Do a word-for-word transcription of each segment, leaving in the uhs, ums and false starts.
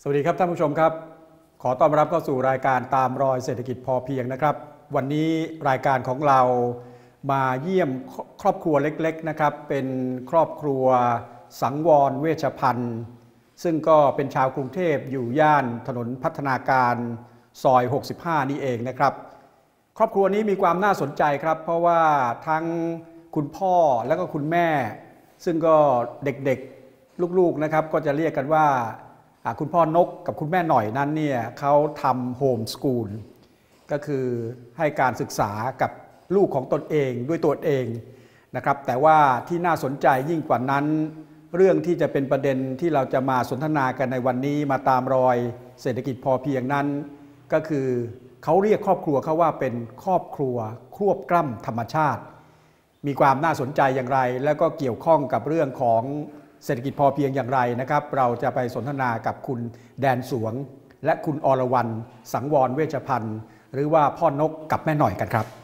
สวัสดีครับท่านผู้ชมครับขอต้อนรับเข้าสู่รายการตามรอยเศรษฐกิจพอเพียงนะครับวันนี้รายการของเรามาเยี่ยมครอบครัวเล็กๆนะครับเป็นครอบครัวสังวรเวชพันธ์ซึ่งก็เป็นชาวกรุงเทพอยู่ย่านถนนพัฒนาการซอยหกสิบห้านี่เองนะครับครอบครัวนี้มีความน่าสนใจครับเพราะว่าทั้งคุณพ่อและก็คุณแม่ซึ่งก็เด็กๆลูกๆนะครับก็จะเรียกกันว่าคุณพ่อนกกับคุณแม่หน่อยนั้นเนี่ยเขาทำโฮมสคูลก็คือให้การศึกษากับลูกของตนเองด้วยตัวเองนะครับแต่ว่าที่น่าสนใจยิ่งกว่านั้นเรื่องที่จะเป็นประเด็นที่เราจะมาสนทนากันในวันนี้มาตามรอยเศรษฐกิจพอเพียงนั้นก็คือเขาเรียกครอบครัวเขาว่าเป็นครอบครัวควบกล้ำธรรมชาติมีความน่าสนใจอย่างไรและก็เกี่ยวข้องกับเรื่องของเศรษฐกิจพอเพียงอย่างไรนะครับเราจะไปสนทนากับคุณแดนสวงและคุณอรวรรณสังวรเวชพันธ์หรือว่าพ่อนกกับแม่หน่อยกันครับ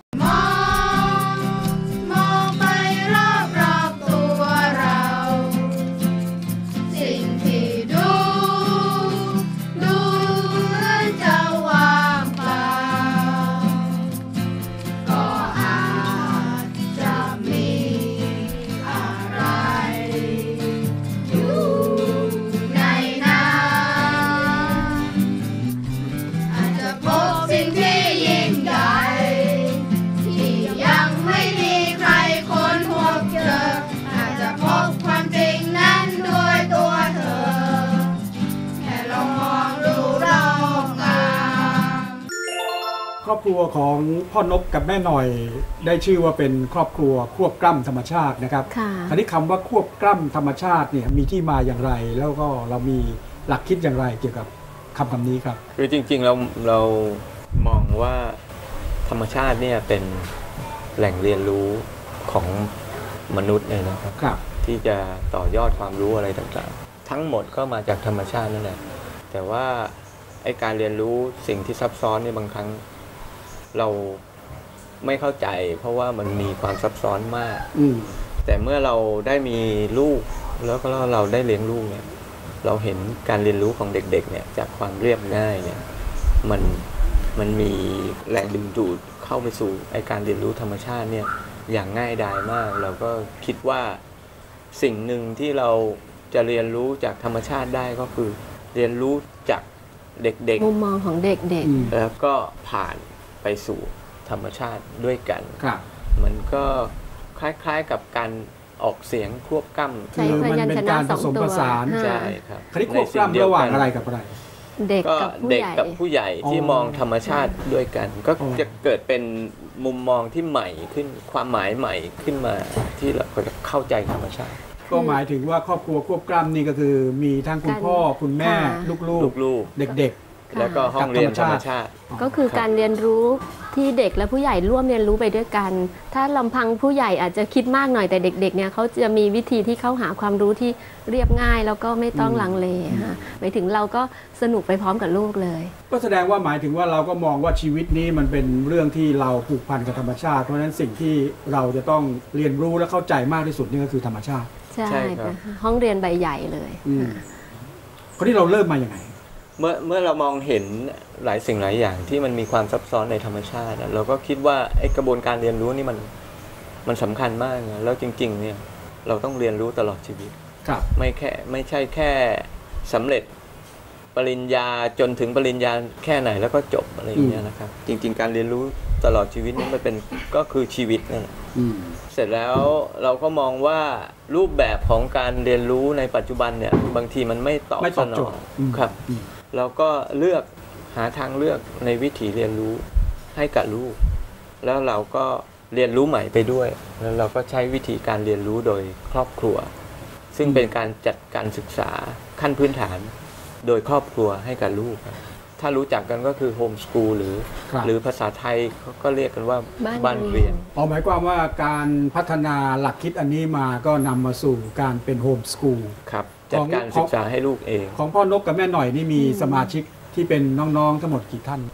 ครอบครัวของพ่อนกกับแม่หน่อยได้ชื่อว่าเป็นครอบครัวควบกล้ำธรรมชาตินะครับคราวนี้คำว่าควบกล้ำธรรมชาติเนี่ยมีที่มาอย่างไรแล้วก็เรามีหลักคิดอย่างไรเกี่ยวกับคำคำนี้ครับคือจริงๆเราเรามองว่าธรรมชาติเนี่ยเป็นแหล่งเรียนรู้ของมนุษย์เลยนะครับที่จะต่อยอดความรู้อะไรต่างๆทั้งหมดก็มาจากธรรมชาตินั่นแหละแต่ว่าไอ้การเรียนรู้สิ่งที่ซับซ้อนเนี่ยบางครั้งเราไม่เข้าใจเพราะว่ามันมีความซับซ้อนมากแต่เมื่อเราได้มีลูกแล้วก็เราได้เลี้ยงลูกเนี่ยเราเห็นการเรียนรู้ของเด็กๆเนี่ยจากความเรียบง่ายเนี่ยมันมันมีแรงดึงดูดเข้าไปสู่ไอ้การเรียนรู้ธรรมชาติเนี่ยอย่างง่ายดายมากเราก็คิดว่าสิ่งหนึ่งที่เราจะเรียนรู้จากธรรมชาติได้ก็คือเรียนรู้จากเด็กๆมุมมองของเด็กๆแล้วก็ผ่านไปสู่ธรรมชาติด้วยกันมันก็คล้ายๆกับการออกเสียงควบกล้ำคือมันเป็นการผสมผสานใช่ครับคราวนี้ควบกล้ำระหว่างอะไรกับอะไรเด็กกับผู้ใหญ่เด็กกับผู้ใหญ่ที่มองธรรมชาติด้วยกันก็จะเกิดเป็นมุมมองที่ใหม่ขึ้นความหมายใหม่ขึ้นมาที่เราจะเข้าใจธรรมชาติก็หมายถึงว่าครอบครัวควบกล้ำนี่ก็คือมีทั้งคุณพ่อคุณแม่ลูกๆเด็กๆแล้วก็ห้องเรียนธรรมชาติก็คือการเรียนรู้ที่เด็กและผู้ใหญ่ร่วมเรียนรู้ไปด้วยกันถ้าลำพังผู้ใหญ่อาจจะคิดมากหน่อยแต่เด็กๆเนี่ยเขาจะมีวิธีที่เข้าหาความรู้ที่เรียบง่ายแล้วก็ไม่ต้องลังเลค่ะหมายถึงเราก็สนุกไปพร้อมกับลูกเลยก็แสดงว่าหมายถึงว่าเราก็มองว่าชีวิตนี้มันเป็นเรื่องที่เราผูกพันกับธรรมชาติเพราะฉะนั้นสิ่งที่เราจะต้องเรียนรู้และเข้าใจมากที่สุดนี่ก็คือธรรมชาติใช่ค่ะห้องเรียนใบใหญ่เลยคนที่เราเริ่มมาอย่างไงเมื่อเมื่อเรามองเห็นหลายสิ่งหลายอย่างที่มันมีความซับซ้อนในธรรมชาติเราก็คิดว่าไอ้กระบวนการเรียนรู้นี่มันมันสำคัญมากนะแล้วจริงๆเนี่ยเราต้องเรียนรู้ตลอดชีวิตไม่แค่ไม่ใช่แค่สำเร็จปริญญาจนถึงปริญญาแค่ไหนแล้วก็จบอะไรอย่างเงี้ยนะครับจริงๆการเรียนรู้ตลอดชีวิตนี่มันเป็นก็คือชีวิตนั่นแหละเสร็จแล้วเราก็มองว่ารูปแบบของการเรียนรู้ในปัจจุบันเนี่ยบางทีมันไม่ตอบสนองครับเราก็เลือกหาทางเลือกในวิถีเรียนรู้ให้กับลูกแล้วเราก็เรียนรู้ใหม่ไปด้วยแล้วเราก็ใช้วิธีการเรียนรู้โดยครอบครัวซึ่งเป็นการจัดการศึกษาขั้นพื้นฐานโดยครอบครัวให้กับลูกถ้ารู้จักกันก็คือโฮมสคูลหรือหรือภาษาไทยเขาก็เรียกกันว่าบ้านเรียนอ๋อหมายความว่าการพัฒนาหลักคิดอันนี้มาก็นำมาสู่การเป็นโฮมสคูลครับจัดการศึกษาให้ลูกเองของพ่อนกกับแม่หน่อยนี่มีสมาชิกที่เป็นน้องๆทั้งหมดกี่ท่านเออ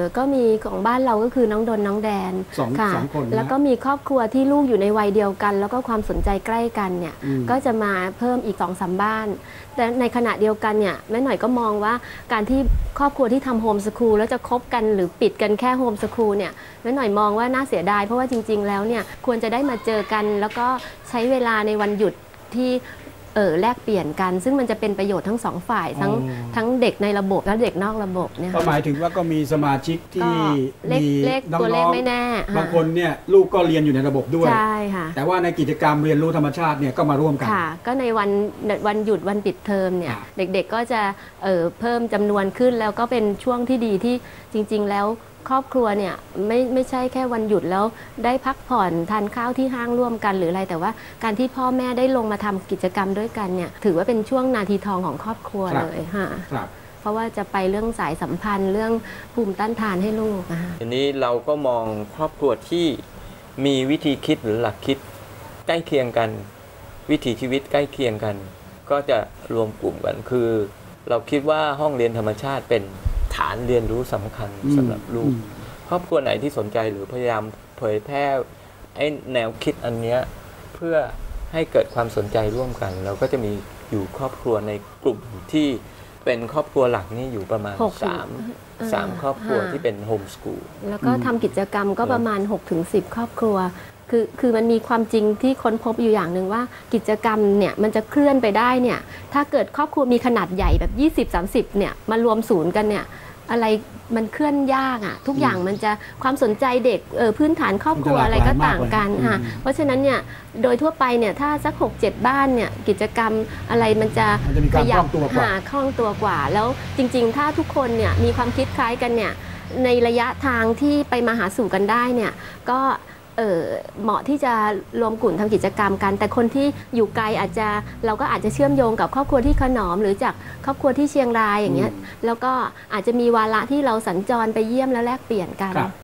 ก็มีของบ้านเราก็คือน้องดนน้องแดนสองค่ะสองคนนะแล้วก็มีครอบครัวที่ลูกอยู่ในวัยเดียวกัน แล้วก็ความสนใจใกล้กันเนี่ยอืมก็จะมาเพิ่มอีกสองสามบ้าน แต่ในขณะเดียวกันเนี่ยแม่หน่อยก็มองว่าการที่ครอบครัวที่ทำโฮมสคูลแล้วจะคบกันหรือปิดกันแค่โฮมสคูลเนี่ยแม่หน่อยมองว่าน่าเสียดายเพราะว่าจริงๆแล้วเนี่ยควรจะได้มาเจอกัน แล้วก็ใช้เวลาในวันหยุดที่เออแลกเปลี่ยนกัน ซึ่งมันจะเป็นประโยชน์ทั้งสองฝ่ายทั้งอ๋อทั้งเด็กในระบบและเด็กนอกระบบเนี่ยก็หมายถึงว่าก็มีสมาชิกก็ที่เลขมีเลขน้ตัวเลของไม่แน่ๆบางคนเนี่ยลูกก็เรียนอยู่ในระบบด้วยใช่ค่ะแต่ว่าในกิจกรรมเรียนรู้ธรรมชาติเนี่ยก็มาร่วมกันค่ะ ก็ในวันวันหยุดวันปิดเทอมเนี่ยอ่าเด็กๆก็จะเอ่อเพิ่มจำนวนขึ้นแล้วก็เป็นช่วงที่ดีที่จริงๆแล้วครอบครัวเนี่ยไม่ไม่ใช่แค่วันหยุดแล้วได้พักผ่อนทานข้าวที่ห้างร่วมกันหรืออะไรแต่ว่าการที่พ่อแม่ได้ลงมาทำกิจกรรมด้วยกันเนี่ยถือว่าเป็นช่วงนาทีทองของครอบครัวครับเลยค่ะครับเพราะว่าจะไปเรื่องสายสัมพันธ์เรื่องภูมิต้านทานให้ลูกนะคะทีนี้เราก็มองครอบครัวที่มีวิธีคิดหรือหลักคิดใกล้เคียงกัน วิถีชีวิตใกล้เคียงกัน ก็จะรวมกลุ่มกันคือ เราคิดว่าห้องเรียนธรรมชาติเป็นฐานเรียนรู้สำคัญอืมสำหรับลูกอืมครอบครัวไหนที่สนใจหรือพยายามเผยแพร่ไอ้แนวคิดอันเนี้ยเพื่อให้เกิดความสนใจร่วมกัน เราก็จะมีอยู่ครอบครัวในกลุ่มที่เป็นครอบครัวหลักนี่อยู่ประมาณหกสามเอ่อสามครอบครัวห้าที่เป็นโฮมสกูลแล้วก็ทำกิจกรรมก็ประมาณ หกถึงสิบ ครอบครัว คือคือมันมีความจริงที่ค้นพบอยู่อย่างหนึ่งว่ากิจกรรมเนี่ยมันจะเคลื่อนไปได้เนี่ยถ้าเกิดครอบครัวมีขนาดใหญ่แบบ ยี่สิบ สามสิบ เนี่ยมารวมศูนย์กันเนี่ยอะไรมันเคลื่อนยากอ่ะทุกอย่างมันจะความสนใจเด็กเออพื้นฐานครอบครัวมันจะหลากหลายอะไรก็ต่างกันมากเลยค่ะอืมเพราะฉะนั้นเนี่ยโดยทั่วไปเนี่ยถ้าสัก หกเจ็ด บ้านเนี่ยกิจกรรมอะไรมันจะมันจะมีการคล่องตัวกว่าหาคล่องตัวกว่า แล้วจริงๆ ถ้าทุกคนเนี่ยมีความคิดคล้ายกันเนี่ยในระยะทางที่ไปมาหาสู่กันได้เนี่ยก็เอ่อเหมาะที่จะรวมกลุ่มทำกิจกรรมกัน แต่คนที่อยู่ไกลอาจจะเราก็อาจจะเชื่อมโยงกับครอบครัวที่ขนอม หรือจากครอบครัวที่เชียงรายอย่างเงี้ยแล้วก็อาจจะมีวาระที่เราสัญจรไปเยี่ยมแล้วแลกเปลี่ยนกันครับ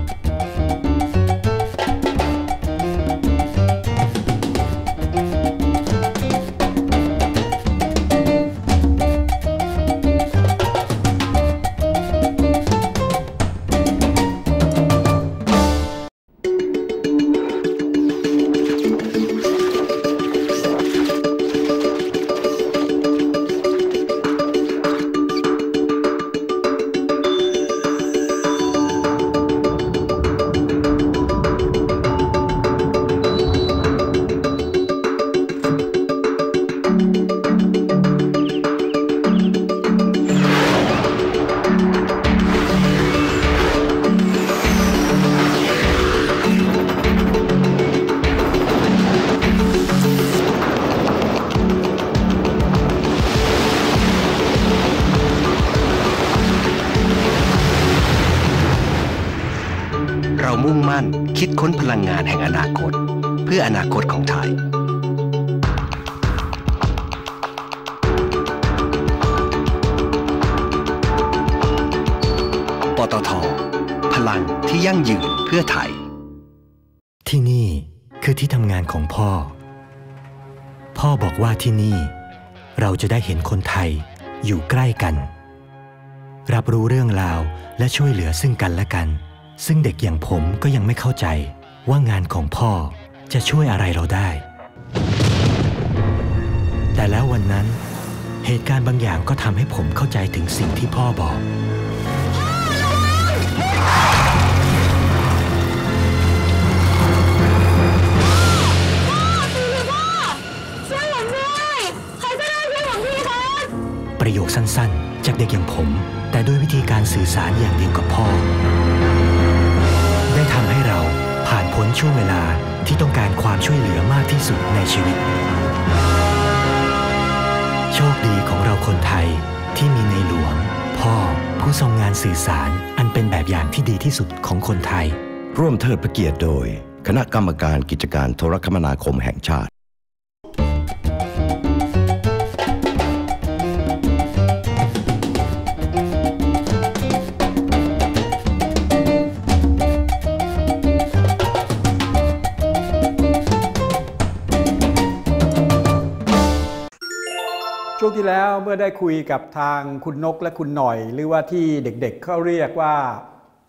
เรามุ่งมั่นคิดค้นพลังงานแห่งอนาคต เพื่ออนาคตของไทย ปตท.พลังที่ยั่งยืนเพื่อไทยที่นี่คือที่ทำงานของพ่อ พ่อบอกว่าที่นี่เราจะได้เห็นคนไทยอยู่ใกล้กัน รับรู้เรื่องราวและช่วยเหลือซึ่งกันและกัน ซึ่งเด็กอย่างผมก็ยังไม่เข้าใจว่างานของพ่อจะช่วยอะไรเราได้ แต่แล้ววันนั้นเหตุการณ์บางอย่างก็ทำให้ผมเข้าใจถึงสิ่งที่พ่อบอก ประโยคสั้นๆ จากเด็กอย่างผม แต่ด้วยวิธีการสื่อสารอย่างเดียวกับพ่อ ได้ทำให้เราผ่านพ้นช่วงเวลาที่ต้องการความช่วยเหลือมากที่สุดในชีวิต โชคดีของเราคนไทยที่มีในหลวง พ่อผู้ทรงงานสื่อสารอันเป็นแบบอย่างที่ดีที่สุดของคนไทยร่วมเทิดพระเกียรติโดยคณะกรรมการกิจการโทรคมนาคมแห่งชาติช่วงที่แล้วเมื่อได้คุยกับทางคุณนกและคุณหน่อย หรือว่าที่เด็กๆเขาเรียกว่า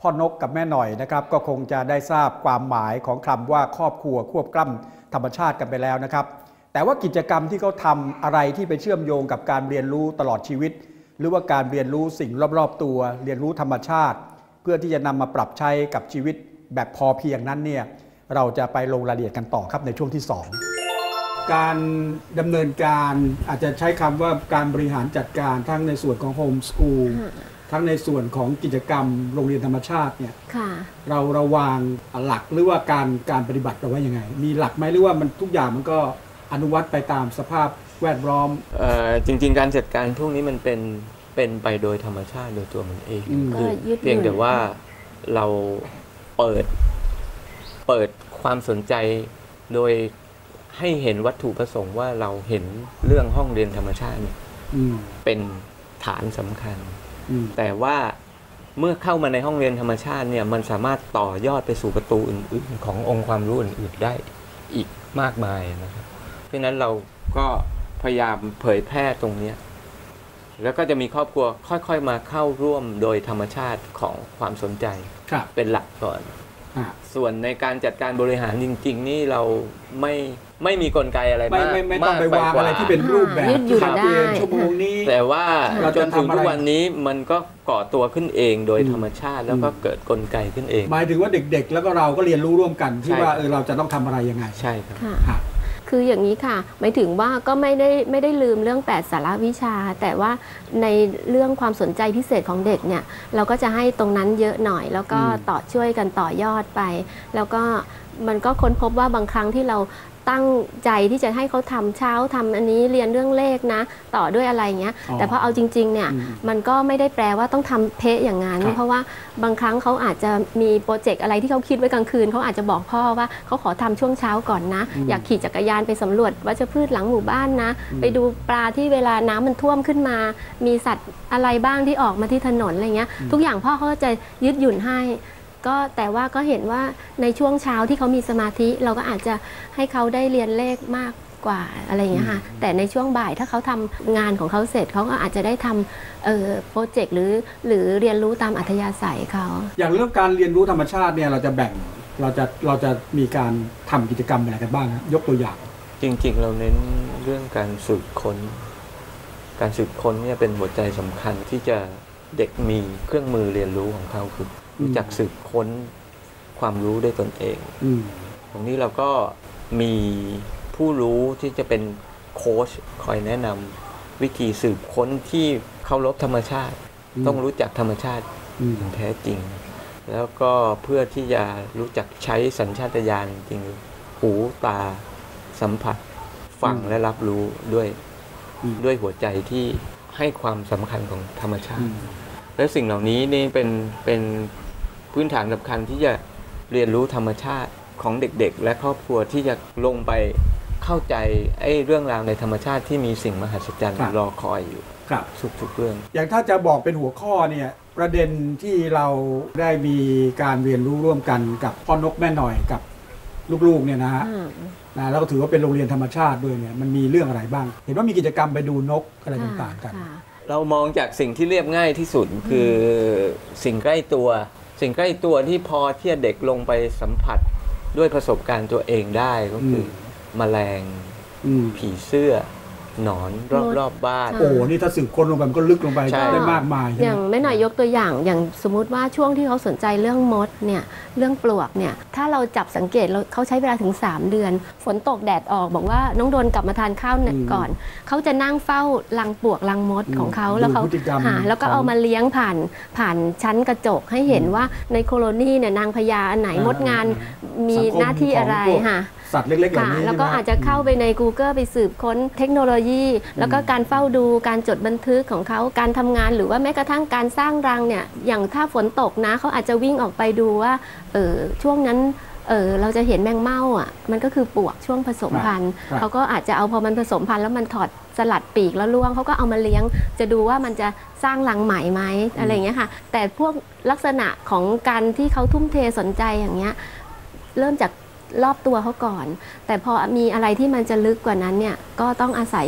พ่อนกกับแม่หน่อยนะครับก็คงจะได้ทราบความหมายของคำว่าครอบครัวควบกล้ำธรรมชาติกันไปแล้วนะครับแต่ว่ากิจกรรมที่เขาทำอะไรที่ไปเชื่อมโยงกับการเรียนรู้ตลอดชีวิตหรือว่าการเรียนรู้สิ่งรอบๆตัวเรียนรู้ธรรมชาติเพื่อที่จะนำมาปรับใช้กับชีวิตแบบพอเพียงนั้นเนี่ยเราจะไปลงรายละเอียดกันต่อครับในช่วงที่สองการดำเนินการอาจจะใช้คำว่าการบริหารจัดการทั้งในส่วนของโฮมสคูลทั้งในส่วนของกิจกรรมโรงเรียนธรรมชาติเนี่ยเราระวางหลักหรือว่าการการปฏิบัติเราไว้ยังไงมีหลักไหมหรือว่ามันทุกอย่างมันก็อนุวัตไปตามสภาพแวดล้อมจริงๆการจัดการพวกนี้มันเป็นเป็นไปโดยธรรมชาติโดยตัวมันเองคือเพียงแต่ว่าเราเปิดเปิดความสนใจโดยให้เห็นวัตถุประสงค์ว่าเราเห็นเรื่องห้องเรียนธรรมชาติเป็นฐานสำคัญแต่ว่าเมื่อเข้ามาในห้องเรียนธรรมชาติเนี่ยมันสามารถต่อยอดไปสู่ประตูอื่นๆขององค์ความรู้อื่นๆได้อีกมากมายนะครับเพราะฉะนั้นเราก็พยายามเผยแพร่ตรงนี้แล้วก็จะมีครอบครัวค่อยๆมาเข้าร่วมโดยธรรมชาติของความสนใจเป็นหลักก่อนส่วนในการจัดการบริหารจริงๆนี่เราไม่ไม่มีกลไกอะไรมากไม่ไม่ต้องไปวางอะไรที่เป็นรูปแบบครับชั่วโมงนี้แต่ว่าจนถึงทุกวันนี้มันก็ก่อตัวขึ้นเองโดยธรรมชาติแล้วก็เกิดกลไกขึ้นเองหมายถึงว่าเด็กๆแล้วก็เราก็เรียนรู้ร่วมกันที่ว่าเออเราจะต้องทำอะไรยังไงใช่ครับคืออย่างนี้ค่ะหมายถึงว่าก็ไม่ได้ไม่ได้ลืมเรื่องแปดสาระวิชาแต่ว่าในเรื่องความสนใจพิเศษของเด็กเนี่ยเราก็จะให้ตรงนั้นเยอะหน่อยแล้วก็ต่อช่วยกันต่อยอดไปแล้วก็มันก็ค้นพบว่าบางครั้งที่เราตั้งใจที่จะให้เขาทำเช้าทำอันนี้เรียนเรื่องเลขนะต่อด้วยอะไรเงี้ยแต่พอเอาจริงๆเนี่ยมันก็ไม่ได้แปลว่าต้องทำเป๊ะอย่างนั้นเพราะว่าบางครั้งเขาอาจจะมีโปรเจกต์อะไรที่เขาคิดไว้กลางคืนเขาอาจจะบอกพ่อว่าเขาขอทำช่วงเช้าก่อนนะอยากขี่จักรยานไปสำรวจวัชพืชหลังหมู่บ้านนะไปดูปลาที่เวลาน้ำมันท่วมขึ้นมามีสัตว์อะไรบ้างที่ออกมาที่ถนนอะไรเงี้ยทุกอย่างพ่อเขาจะยืดหยุ่นให้ก็แต่ว่าก็เห็นว่าในช่วงเช้าที่เขามีสมาธิเราก็อาจจะให้เขาได้เรียนเลขมากกว่าอะไรอย่างเงี้ยค่ะแต่ในช่วงบ่ายถ้าเขาทำงานของเขาเสร็จเขาก็อาจจะได้ทำเอ่อโปรเจกต์หรือหรือเรียนรู้ตามอัธยาศัยเขาอย่างเรื่องการเรียนรู้ธรรมชาติเนี่ยเราจะแบ่งเราจะเราจะมีการทำกิจกรรมอะไรกันบ้างนะยกตัวอย่างจริงๆเราเน้นเรื่องการสืบค้นการสืบค้นเนี่ยเป็นหัวใจสำคัญที่จะเด็กมีเครื่องมือเรียนรู้ของเขาคือรู้จักสืบค้นความรู้ด้วยตนเองตรงนี้เราก็มีผู้รู้ที่จะเป็นโค้ชคอยแนะนำวิธีสืบค้นที่เคารพธรรมชาติต้องรู้จักธรรมชาติอย่างแท้จริงแล้วก็เพื่อที่จะรู้จักใช้สัญชาตญาณจริงหูตาสัมผัสฟังและรับรู้ด้วยด้วยหัวใจที่ให้ความสำคัญของธรรมชาติและสิ่งเหล่านี้นี่เป็นเป็นพื้นฐานสำคัญที่จะเรียนรู้ธรรมชาติของเด็กๆและครอบครัวที่จะลงไปเข้าใจไอ้เรื่องราวในธรรมชาติที่มีสิ่งมหัศจรรย์รอคอยอยู่ทุกๆเรื่องอย่างถ้าจะบอกเป็นหัวข้อเนี่ยประเด็นที่เราได้มีการเรียนรู้ร่วมกันกับพ่อนกแม่หน่อยกับลูกๆเนี่ยนะฮะนะแล้วก็ถือว่าเป็นโรงเรียนธรรมชาติด้วยเนี่ยมันมีเรื่องอะไรบ้างเห็นว่ามีกิจกรรมไปดูนกอะไรต่างๆกันเรามองจากสิ่งที่เรียบง่ายที่สุดคือสิ่งใกล้ตัวสิ่งใกล้ตัวที่พอที่เด็กลงไปสัมผัสด้วยประสบการณ์ตัวเองได้ก็คือแมลงผีเสื้อหนอนรอบๆบ้านโอ้นี่ถ้าสืบค้นลงไปมันก็ลึกลงไปได้มากมายอย่างแม่หน่อยยกตัวอย่างอย่างสมมุติว่าช่วงที่เขาสนใจเรื่องมดเนี่ยเรื่องปลวกเนี่ยถ้าเราจับสังเกตเขาใช้เวลาถึงสามเดือนฝนตกแดดออกบอกว่าน้องโดนกลับมาทานข้าวก่อนเขาจะนั่งเฝ้ารังปลวกรังมดของเขาแล้วเขาหาแล้วก็เอามาเลี้ยงผ่านผ่านชั้นกระจกให้เห็นว่าในโคโลนีเนี่ยนางพญาอันไหนมดงานมีหน้าที่อะไรค่ะสัตว์เล็กๆเหล่านี้แล้วก็อาจจะเข้าไปใน Google ไปสืบค้นเทคโนโลยีแล้วก็การเฝ้าดูการจดบันทึกของเขาการทำงานหรือว่าแม้กระทั่งการสร้างรังเนี่ยอย่างถ้าฝนตกนะเขาอาจจะวิ่งออกไปดูว่าเออช่วงนั้นเออเราจะเห็นแมงเม่าอ่ะมันก็คือปลวกช่วงผสมพันธุ์เขาก็อาจจะเอาพอมันผสมพันธุ์แล้วมันถอดสลัดปีกแล้วล่วงเขาก็เอามาเลี้ยงจะดูว่ามันจะสร้างรังใหม่ไหมอะไรอย่างเงี้ยค่ะแต่พวกลักษณะของการที่เขาทุ่มเทสนใจอย่างเงี้ยเริ่มจาก รอบตัวเขาก่อนแต่พอมีอะไรที่มันจะลึกกว่านั้นเนี่ยก็ต้องอาศัย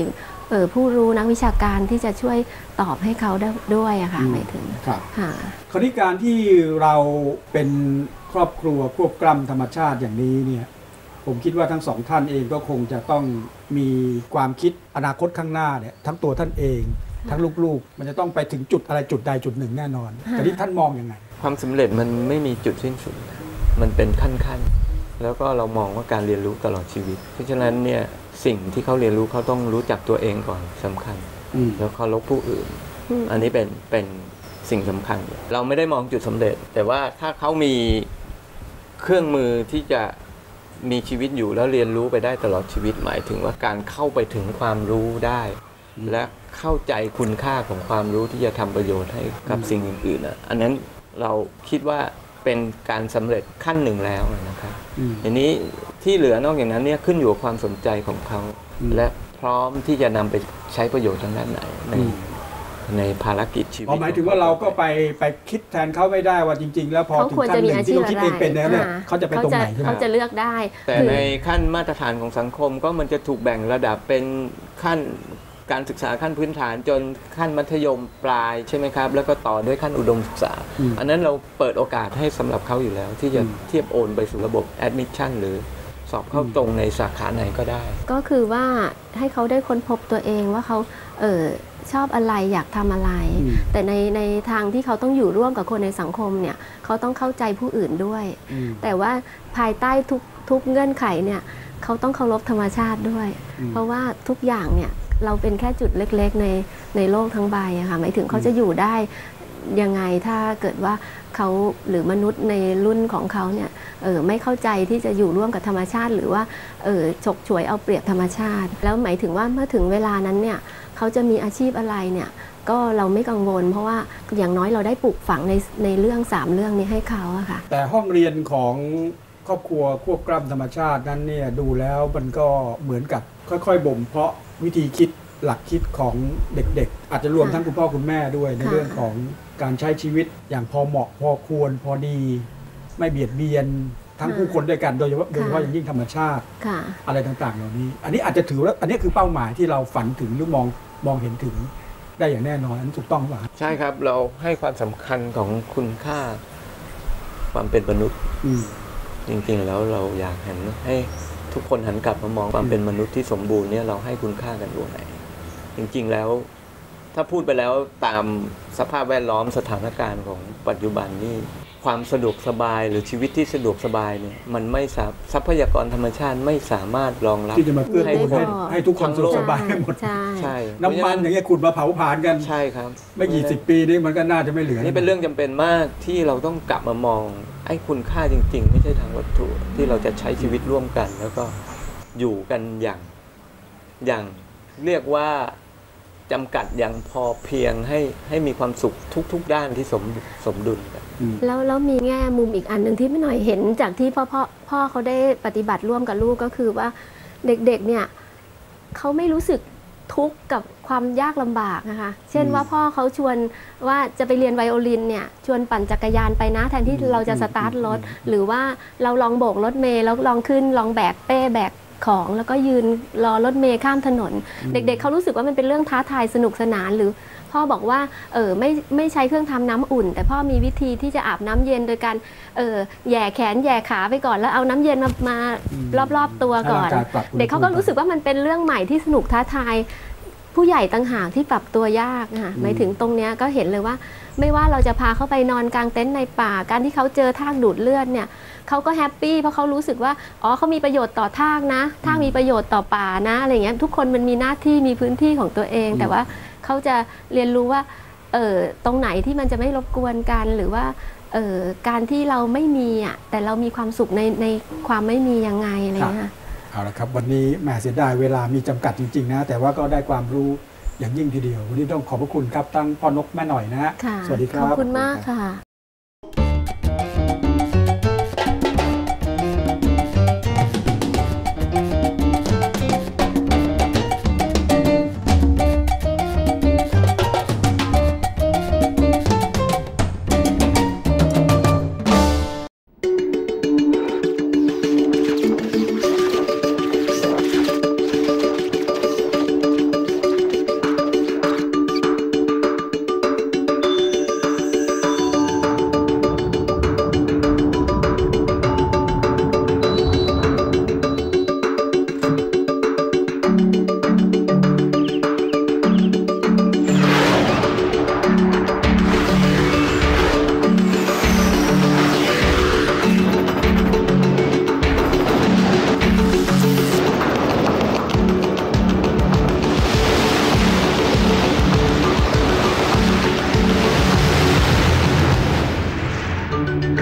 เออผู้รู้นักวิชาการที่จะช่วยตอบให้เขาได้ด้วยอะค่ะหมายถึงครับค่ะคราวนี้การที่เราเป็นครอบครัวควบกล้ำธรรมชาติอย่างนี้เนี่ยผมคิดว่าทั้งสองท่านเองก็คงจะต้องมีความคิดอนาคตข้างหน้าเนี่ยทั้งตัวท่านเองทั้งลูกๆมันจะต้องไปถึงจุดอะไรจุดใดจุดหนึ่งแน่นอนแต่ที่ท่านมองยังไงความสำเร็จมันไม่มีจุดสิ้นสุดมันเป็นขั้นๆแล้วก็เรามองว่าการเรียนรู้ตลอดชีวิตเพราะฉะนั้นเนี่ยสิ่งที่เขาเรียนรู้เขาต้องรู้จักตัวเองก่อนสำคัญแล้วเคารพผู้อื่นอันนี้เป็นเป็นสิ่งสำคัญเราไม่ได้มองจุดสำเร็จแต่ว่าถ้าเขามีเครื่องมือที่จะมีชีวิตอยู่แล้วเรียนรู้ไปได้ตลอดชีวิตหมายถึงว่าการเข้าไปถึงความรู้ได้และเข้าใจคุณค่าของความรู้ที่จะทำประโยชน์ให้กับสิ่งอื่นๆอ่ะอันนั้นเราคิดว่าเป็นการสำเร็จขั้นหนึ่งแล้วนะครับทีนี้ที่เหลือนอกจากนั้นเนี่ยขึ้นอยู่กับความสนใจของเขาและพร้อมที่จะนำไปใช้ประโยชน์ทางด้านไหนในในภารกิจชีวิตหมายถึงว่าเราก็ไปไปคิดแทนเขาไม่ได้ว่าจริงๆแล้วพอถึงขั้นหนึ่งที่เขาคิดเองเป็นแล้วเนี่ยเขาจะไปตรงไหนเขาจะเลือกได้แต่ในขั้นมาตรฐานของสังคมก็มันจะถูกแบ่งระดับเป็นขั้นการศึกษาขั้นพื้นฐานจนขั้นมัธยมปลายใช่ไหมครับแล้วก็ต่อด้วยขั้นอุดมศึกษาอันนั้นเราเปิดโอกาสให้สำหรับเขาอยู่แล้วที่จะเทียบโอนไปสู่ระบบ admission หรือสอบเข้าตรงในสาขาไหนก็ได้ก็คือว่าให้เขาได้ค้นพบตัวเองว่าเขาเออชอบอะไรอยากทำอะไรแต่ในในทางที่เขาต้องอยู่ร่วมกับคนในสังคมเนี่ยเขาต้องเข้าใจผู้อื่นด้วยแต่ว่าภายใต้ทุกทุกเงื่อนไขเนี่ยเขาต้องเคารพธรรมชาติด้วยเพราะว่าทุกอย่างเนี่ยเราเป็นแค่จุดเล็กๆในในโลกทั้งใบอะค่ะหมายถึงเขาจะอยู่ได้ยังไงถ้าเกิดว่าเขาหรือมนุษย์ในรุ่นของเขาเนี่ยเออไม่เข้าใจที่จะอยู่ร่วมกับธรรมชาติหรือว่าเออฉกฉวยเอาเปรียบธรรมชาติแล้วหมายถึงว่าเมื่อถึงเวลานั้นเนี่ยเขาจะมีอาชีพอะไรเนี่ยก็เราไม่กังวลเพราะว่าอย่างน้อยเราได้ปลูกฝังในในเรื่องสามเรื่องนี้ให้เขาอะค่ะแต่ห้องเรียนของครอบครัวควบกล้ำธรรมชาตินั้นเนี่ยดูแล้วมันก็เหมือนกับค่อยๆบ่มเพาะวิธีคิดหลักคิดของเด็กๆอาจจะรวมทั้งคุณพ่อคุณแม่ด้วยในเรื่องของการใช้ชีวิตอย่างพอเหมาะพอควรพอดีไม่เบียดเบียนทั้งผู้คนด้วยกันโดยเฉพาะโดยเฉพาะอย่างยิ่งธรรมชาติอะไรต่างๆเหล่านี้อันนี้อาจจะถือว่าอันนี้คือเป้าหมายที่เราฝันถึงหรือมองมองเห็นถึงได้อย่างแน่นอนอันถูกต้องป่ะใช่ครับเราให้ความสำคัญของคุณค่าความเป็นมนุษย์จริงๆแล้วเราอยากเห็นให้ทุกคนหันกลับมามองความเป็นมนุษย์ที่สมบูรณ์เนี่ยเราให้คุณค่ากันตรงไหนจริงๆแล้วถ้าพูดไปแล้วตามสภาพแวดล้อมสถานการณ์ของปัจจุบันนี่ความสะดวกสบายหรือชีวิตที่สะดวกสบายเนี่ยมันไม่สามทรัพยากรธรรมชาติไม่สามารถรองรับที่จะมาเพื่อให้ให้ทุกคนสะดวกสบายหมดใช่น้ำมันอย่างเงี้ยขุดมาเผาผลาญกันใช่ครับไม่กี่สิบปีนี้มันก็น่าจะไม่เหลือนี่เป็นเรื่องจำเป็นมากที่เราต้องกลับมามองไอ้คุณค่าจริงๆไม่ใช่ทางวัตถุที่เราจะใช้ชีวิตร่วมกันแล้วก็อยู่กันอย่างอย่างเรียกว่าจำกัดอย่างพอเพียงให้ให้มีความสุขทุกๆด้านที่สมสมดุลกันแล้วแล้วมีแง่มุมอีกอันหนึ่งที่ไม่หน่อยเห็นจากที่พ่อพ่อพ่อเขาได้ปฏิบัติร่วมกับลูกก็คือว่าเด็กๆเนี่ยเขาไม่รู้สึกทุกข์กับความยากลำบากนะคะเช่นว่าพ่อเขาชวนว่าจะไปเรียนไวโอลินเนี่ยชวนปั่นจักรยานไปนะแทนที่เราจะสตาร์ทรถหรือว่าเราลองโบกรถเมล์แล้วลองขึ้นลองแบกเป้แบกของแล้วก็ยืนรอรถเมล์ข้ามถนนเด็กๆเขารู้สึกว่ามันเป็นเรื่องท้าทายสนุกสนานหรือพ่อบอกว่าเออไม่ไม่ใช้เครื่องทำน้ำอุ่นแต่พ่อมีวิธีที่จะอาบน้ำเย็นโดยการเออแย่แขนแย่ขาไปก่อนแล้วเอาน้ำเย็นมามารอบๆตัวก่อนเด็กเขาก็รู้สึกว่ามันเป็นเรื่องใหม่ที่สนุกท้าทายผู้ใหญ่ต่างหากที่ปรับตัวยากค่ะหมายถึงตรงเนี้ยก็เห็นเลยว่าไม่ว่าเราจะพาเขาไปนอนกลางเต็นท์ในป่าการที่เขาเจอทากดูดเลือดเนี่ยเขาก็แฮปปี้เพราะเขารู้สึกว่าอ๋อเขามีประโยชน์ต่อทากนะทากมีประโยชน์ต่อป่านะอะไรเงี้ยทุกคนมันมีหน้าที่มีพื้นที่ของตัวเองแต่ว่าเขาจะเรียนรู้ว่าเออตรงไหนที่มันจะไม่รบกวนกันหรือว่าเออการที่เราไม่มีอ่ะแต่เรามีความสุขในในความไม่มียังไงอะไรเงี้ยเอาละครับวันนี้แหมเสียดายเวลามีจำกัดจริงๆนะแต่ว่าก็ได้ความรู้อย่างยิ่งทีเดียววันนี้ต้องขอบพระคุณครับตั้งพ่อนกแม่หน่อยนะฮะสวัสดีครับขอบคุณมากค่ะ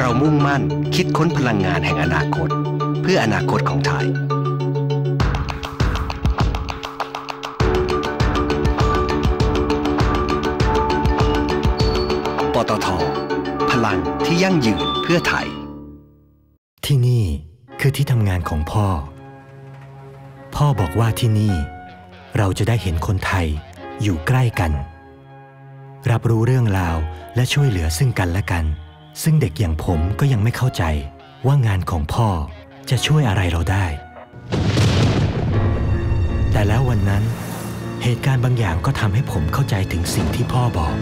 เรามุ่งมั่นคิดค้นพลังงานแห่งอนาคตเพื่ออนาคตของไทยปตท.พลังที่ยั่งยืนเพื่อไทยที่นี่คือที่ทำงานของพ่อพ่อบอกว่าที่นี่เราจะได้เห็นคนไทยอยู่ใกล้กันรับรู้เรื่องราวและช่วยเหลือซึ่งกันและกันซึ่งเด็กอย่างผมก็ยังไม่เข้าใจว่างานของพ่อจะช่วยอะไรเราได้แต่แล้ววันนั้นเหตุการณ์บางอย่างก็ทำให้ผมเข้าใจถึงสิ่งที่พ่อบอก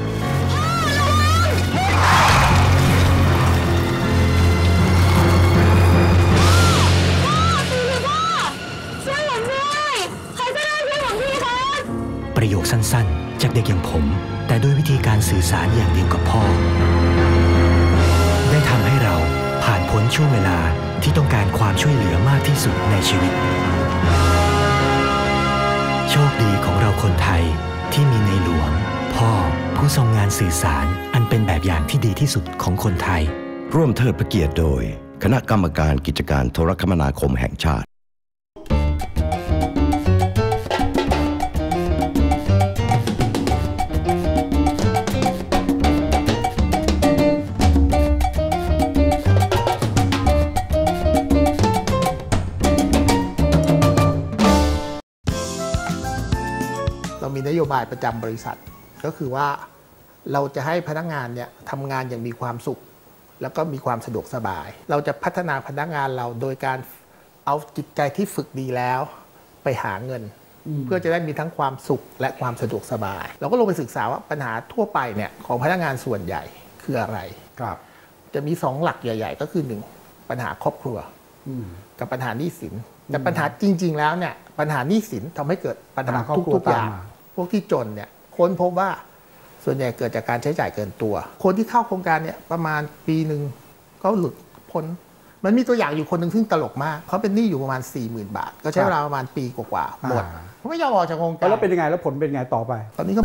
ประโยคสั้นๆจากเด็กอย่างผมแต่ด้วยวิธีการสื่อสารอย่างเดียวกับพ่อได้ทำให้เราผ่านพ้นช่วงเวลาที่ต้องการความช่วยเหลือมากที่สุดในชีวิตโชคดีของเราคนไทยที่มีในหลวงพ่อผู้ทรงงานสื่อสารอันเป็นแบบอย่างที่ดีที่สุดของคนไทยร่วมเทิดพระเกียรติโดยคณะกรรมการกิจการโทรคมนาคมแห่งชาติเรามีนโยบายประจำบริษัทก็คือว่าเราจะให้พนักงานเนี่ยทำงานอย่างมีความสุขแล้วก็มีความสะดวกสบายเราจะพัฒนาพนักงานเราโดยการเอาจิตใจที่ฝึกดีแล้วไปหาเงินเพื่อจะได้มีทั้งความสุขและความสะดวกสบายเราก็ลงไปศึกษาว่าปัญหาทั่วไปเนี่ยของพนักงานส่วนใหญ่คืออะไรครับจะมีสองหลักใหญ่ๆก็คือหนึ่งปัญหาครอบครัวกับปัญหาหนี้สินแต่ปัญหาจริงๆแล้วเนี่ยปัญหาหนี้สินทำให้เกิดปัญหาทุกๆอย่างพวกที่จนเนี่ยค้นพบว่าส่วนใหญ่เกิดจากการใช้จ่ายเกินตัวคนที่เข้าโครงการเนี่ยประมาณปีหนึ่งก็หลุดพ้นมันมีตัวอย่างอยู่คนหนึ่งซึ่งตลกมากเขาเป็นหนี้อยู่ประมาณ สี่หมื่น บาทก็ใช้เวลาประมาณปีกว่าๆหมดเขาไม่ยอมออกจากโครงการแล้วเป็นยังไงแล้วผลเป็นยังไงต่อไปตอนนี้ก็